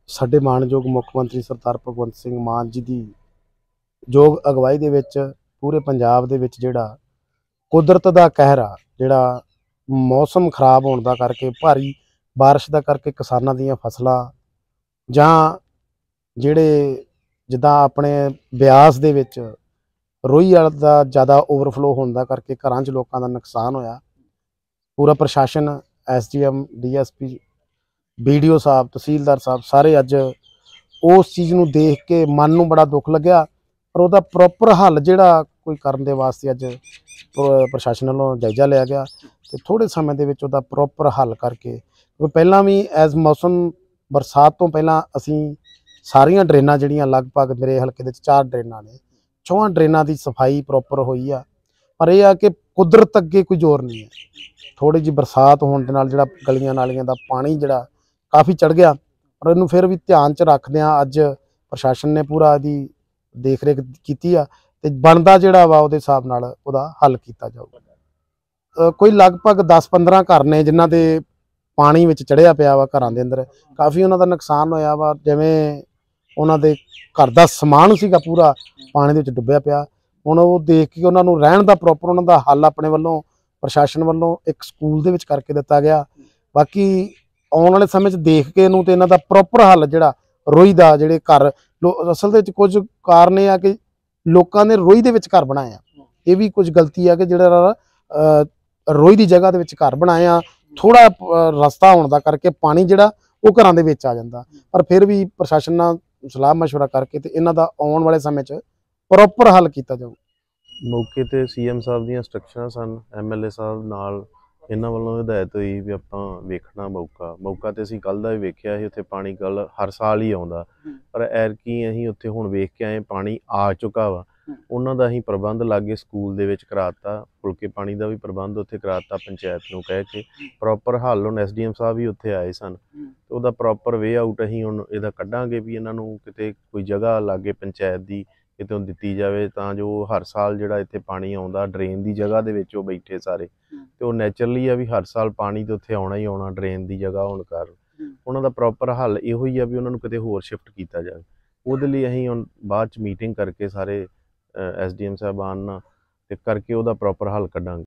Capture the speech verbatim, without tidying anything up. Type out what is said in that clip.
ਸਾਡੇ ਮਾਣਯੋਗ ਮੁੱਖ ਮੰਤਰੀ ਸਰਦਾਰ ਭਗਵੰਤ ਸਿੰਘ ਮਾਨ जी ਦੀ ਯੋਗ ਅਗਵਾਈ ਦੇ ਵਿੱਚ ਪੂਰੇ ਪੰਜਾਬ ਦੇ ਵਿੱਚ ਜਿਹੜਾ ਕੁਦਰਤ ਦਾ ਕਹਿਰ ਆ, ਜਿਹੜਾ ਮੌਸਮ ਖਰਾਬ ਹੋਣ ਦਾ ਕਰਕੇ, ਭਾਰੀ ਬਾਰਿਸ਼ ਦਾ ਕਰਕੇ ਕਿਸਾਨਾਂ ਦੀਆਂ ਫਸਲਾਂ ਜਾਂ ਜਿਹੜੇ ਜਿੱਦਾਂ ਆਪਣੇ ਬਿਆਸ ਦੇ ਵਿੱਚ ਰੋਈ ਵਾਲਾ ਦਾ ਜ਼ਿਆਦਾ ਓਵਰਫਲੋ ਹੋਣ ਦਾ ਕਰਕੇ ਘਰਾਂ 'ਚ ਲੋਕਾਂ ਦਾ ਨੁਕਸਾਨ ਹੋਇਆ। ਪੂਰਾ ਪ੍ਰਸ਼ਾਸਨ, S D M, D S P, B D O ਸਾਹਿਬ, ਤਹਿਸੀਲਦਾਰ ਸਾਹਿਬ ਸਾਰੇ ਅੱਜ ਉਸ ਚੀਜ਼ ਨੂੰ ਦੇਖ ਕੇ ਮਨ ਨੂੰ ਬੜਾ ਦੁੱਖ ਲੱਗਿਆ। ਪਰ ਉਹਦਾ ਪ੍ਰੋਪਰ ਹੱਲ ਜਿਹੜਾ ਕੋਈ ਕਰਨ ਦੇ ਵਾਸਤੇ ਅੱਜ ਪ੍ਰਸ਼ਾਸਨ ਵੱਲੋਂ ਜਾਇਜ਼ਾ ਲਿਆ ਗਿਆ ਤੇ ਥੋੜੇ ਸਮੇਂ ਦੇ ਵਿੱਚ ਉਹਦਾ ਪ੍ਰੋਪਰ ਹੱਲ ਕਰਕੇ, ਕਿਉਂਕਿ ਪਹਿਲਾਂ ਵੀ ਐਸ ਮੌਸਮ ਬਰਸਾਤ ਤੋਂ ਪਹਿਲਾਂ ਅਸੀਂ ਸਾਰੀਆਂ ਡਰੇਨਾਂ ਜਿਹੜੀਆਂ ਲਗਭਗ ਮੇਰੇ ਹਲਕੇ ਦੇ ਵਿੱਚ ਚਾਰ ਡਰੇਨਾਂ ਨੇ, ਚੌਹਾਂ ਡਰੇਨਾਂ ਦੀ ਸਫਾਈ ਪ੍ਰੋਪਰ ਹੋਈ ਆ। ਪਰ ਇਹ ਆ ਕਿ ਕੁਦਰਤ ਅੱਗੇ ਕੋਈ ਜ਼ੋਰ ਨਹੀਂ ਹੈ। ਥੋੜੀ ਜਿਹੀ ਬਰਸਾਤ ਹੋਣ ਦੇ ਨਾਲ ਜਿਹੜਾ ਗਲੀਆਂ ਨਾਲੀਆਂ ਦਾ ਪਾਣੀ ਜਿਹੜਾ ਕਾਫੀ ਚੜ ਗਿਆ, ਪਰ ਇਹਨੂੰ ਫਿਰ ਵੀ ਧਿਆਨ 'ਚ ਰੱਖਦਿਆਂ ਅੱਜ ਪ੍ਰਸ਼ਾਸਨ ਨੇ ਪੂਰਾ ਇਹਦੀ ਦੇਖ ਰੇਖ ਕੀਤੀ ਆ ਤੇ ਬਣਦਾ ਜਿਹੜਾ ਵਾ ਉਹਦੇ ਹਿਸਾਬ ਨਾਲ ਉਹਦਾ ਹੱਲ ਕੀਤਾ ਜਾਊਗਾ। ਕੋਈ ਲਗਭਗ ਦਸ ਪੰਦਰਾਂ ਘਰ ਨੇ ਜਿਨ੍ਹਾਂ ਦੇ ਪਾਣੀ ਵਿੱਚ ਚੜਿਆ ਪਿਆ ਵਾ, ਘਰਾਂ ਦੇ ਅੰਦਰ ਕਾਫੀ ਉਹਨਾਂ ਦਾ ਨੁਕਸਾਨ ਹੋਇਆ ਵਾ। ਜਿਵੇਂ ਉਹਨਾਂ ਦੇ ਘਰ ਦਾ ਸਮਾਨ ਸੀਗਾ ਪੂਰਾ ਪਾਣੀ ਦੇ ਵਿੱਚ ਡੁੱਬਿਆ ਪਿਆ। ਹੁਣ ਉਹ ਦੇਖ ਕੇ ਉਹਨਾਂ ਨੂੰ ਰਹਿਣ ਦਾ ਪ੍ਰੋਪਰ ਉਹਨਾਂ ਦਾ ਹੱਲ ਆਪਣੇ ਵੱਲੋਂ ਪ੍ਰਸ਼ਾਸਨ ਵੱਲੋਂ ਇੱਕ ਸਕੂਲ ਦੇ ਵਿੱਚ ਕਰਕੇ ਦਿੱਤਾ ਗਿਆ। ਬਾਕੀ ਆਉਣ ਵਾਲੇ ਸਮੇਂ 'ਚ ਦੇਖ ਕੇ ਇਹਨੂੰ ਤੇ ਇਹਨਾਂ ਦਾ ਪ੍ਰੋਪਰ ਹੱਲ ਜਿਹੜਾ ਰੋਈ ਦਾ ਜਿਹੜੇ ਘਰ ਅਸਲ ਦੇ ਵਿੱਚ ਕੁਝ ਕਾਰਨ ਇਹ ਆ ਕਿ ਲੋਕਾਂ ਨੇ ਰੋਈ ਦੇ ਵਿੱਚ ਘਰ ਬਣਾਏ ਆ। ਇਹ ਵੀ ਕੁਝ ਗਲਤੀ ਆ ਕਿ ਜਿਹੜਾ ਰੋਈ ਦੀ ਜਗ੍ਹਾ ਦੇ ਵਿੱਚ ਘਰ ਬਣਾਏ ਆ, ਥੋੜਾ ਰਸਤਾ ਹੋਣ ਦਾ ਕਰਕੇ ਪਾਣੀ ਜਿਹੜਾ ਉਹ ਘਰਾਂ ਦੇ ਵਿੱਚ ਆ ਜਾਂਦਾ। ਪਰ ਫਿਰ ਵੀ ਪ੍ਰਸ਼ਾਸਨ ਨਾਲ ਸਲਾਹ ਮਸ਼ਵਰਾ ਕਰਕੇ ਤੇ ਇਹਨਾਂ ਦਾ ਆਉਣ ਵਾਲੇ ਸਮੇਂ 'ਚ ਪ੍ਰੋਪਰ ਹੱਲ ਕੀਤਾ ਜਾਊ। ਮੌਕੇ ਤੇ ਸੀ ਐਮ ਸਾਹਿਬ ਦੀਆਂ ਇੰਸਟਰਕਸ਼ਨਾਂ ਸਨ, ਐਮ ਐਲ ਏ ਸਾਹਿਬ ਨਾਲ ਇਹਨਾਂ ਵੱਲੋਂ ਹਦਾਇਤ ਹੋਈ ਵੀ ਆਪਾਂ ਵੇਖਣਾ ਮੌਕਾ ਮੌਕਾ ਤੇ ਅਸੀਂ ਕੱਲ੍ਹ ਦਾ ਵੀ ਵੇਖਿਆ ਸੀ। ਉੱਥੇ ਪਾਣੀ ਕੱਲ੍ਹ ਹਰ ਸਾਲ ਹੀ ਆਉਂਦਾ, ਪਰ ਐਰਕੀ ਅਸੀਂ ਉੱਥੇ ਹੁਣ ਵੇਖ ਕੇ ਆਏ ਪਾਣੀ ਆ ਚੁੱਕਾ ਵਾ। ਉਹਨਾਂ ਦਾ ਅਸੀਂ ਪ੍ਰਬੰਧ ਲਾਗੇ ਸਕੂਲ ਦੇ ਵਿੱਚ ਕਰਾਤਾ, ਫੁਲਕੇ ਪਾਣੀ ਦਾ ਵੀ ਪ੍ਰਬੰਧ ਉੱਥੇ ਕਰਾਤਾ ਪੰਚਾਇਤ ਨੂੰ ਕਹਿ ਕੇ। ਪ੍ਰੋਪਰ ਹੱਲ ਹੁਣ ਐਸ ਡੀ ਐਮ ਸਾਹਿਬ ਵੀ ਉੱਥੇ ਆਏ ਸਨ ਤੇ ਉਹਦਾ ਪ੍ਰੋਪਰ ਵੇ ਆਊਟ ਅਸੀਂ ਹੁਣ ਇਹਦਾ ਕੱਢਾਂਗੇ ਵੀ ਇਹਨਾਂ ਨੂੰ ਕਿਤੇ ਕੋਈ ਜਗ੍ਹਾ ਲਾਗੇ ਪੰਚਾਇਤ ਦੀ ਕਿਤੋਂ ਦਿੱਤੀ ਜਾਵੇ ਤਾਂ ਜੋ ਹਰ ਸਾਲ ਜਿਹੜਾ ਇੱਥੇ ਪਾਣੀ ਆਉਂਦਾ ਡਰੇਨ ਦੀ ਜਗ੍ਹਾ ਦੇ ਵਿੱਚ ਉਹ ਬੈਠੇ ਸਾਰੇ, ਤੇ ਉਹ ਨੈਚੁਰਲੀ ਆ ਵੀ ਹਰ ਸਾਲ ਪਾਣੀ ਤੇ ਉੱਥੇ ਆਉਣਾ ਹੀ ਆਉਣਾ ਡਰੇਨ ਦੀ ਜਗ੍ਹਾ ਹੋਣ ਕਾਰਨ। ਉਹਨਾਂ ਦਾ ਪ੍ਰੋਪਰ ਹੱਲ ਇਹੋ ਹੀ ਆ ਵੀ ਉਹਨਾਂ ਨੂੰ ਕਿਤੇ ਹੋਰ ਸ਼ਿਫਟ ਕੀਤਾ ਜਾਵੇ। ਉਹਦੇ ਲਈ ਅਸੀਂ ਹੁਣ ਬਾਅਦ 'ਚ ਮੀਟਿੰਗ ਕਰਕੇ ਸਾਰੇ ਐਸ ਡੀ ਐਮ ਸਾਹਿਬਾਨ ਨਾਲ ਤੇ ਕਰਕੇ ਉਹਦਾ ਪ੍ਰੋਪਰ ਹੱਲ ਕੱਢਾਂਗੇ।